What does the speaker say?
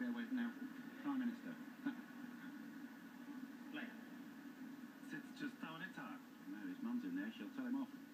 bit away from now. Prime Minister. Play. Sits just down it. No, his mum's in there. She'll tell him off.